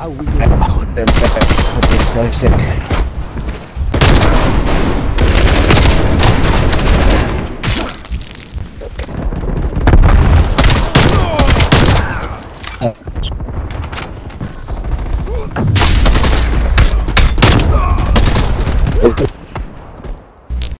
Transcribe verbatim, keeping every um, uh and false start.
How we doing? Oh, they're back. Okay, sick. Uh,